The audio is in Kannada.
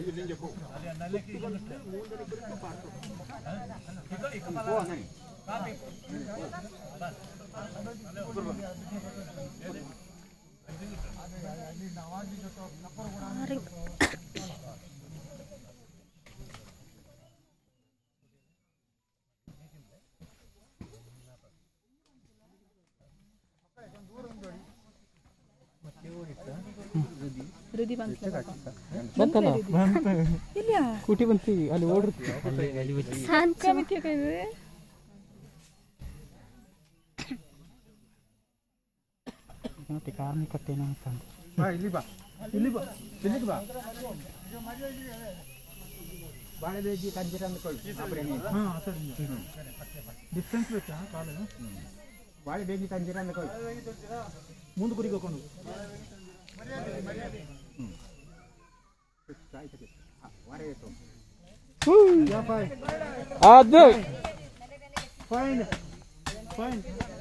ಬಂತಲ್ಲ ಕೂಟಿ ಬಂತೀವಿ ಅಲ್ಲಿ ಓಡಿರ್ತೀವಿ ಮತ್ತೆ ಕಾರ್ಮಿಕತ್ತೇನೋ ಅಂತಂದು ಇಲ್ಲಿ ಬಾ ಇಲ್ಲಿಗೆ ಬಾ ಬಾಳೆ ಬೇಜಿ ಕಂಜೀರ ಅಂದ್ಕೊಳ್ಳಿ ಡಿಸ್ಟೆನ್ಸ್ ಬೇಕಾ ಕಾಲು ಬಾಳೆ ಬೇಜಿ ಕಂಜೀರ ಅಂದ್ಕೊಳ್ಳಿ ಮುಂದೆ ಗುರಿಗೆ ಹೋಕೊಂಡು ಅದು ಫೈನ್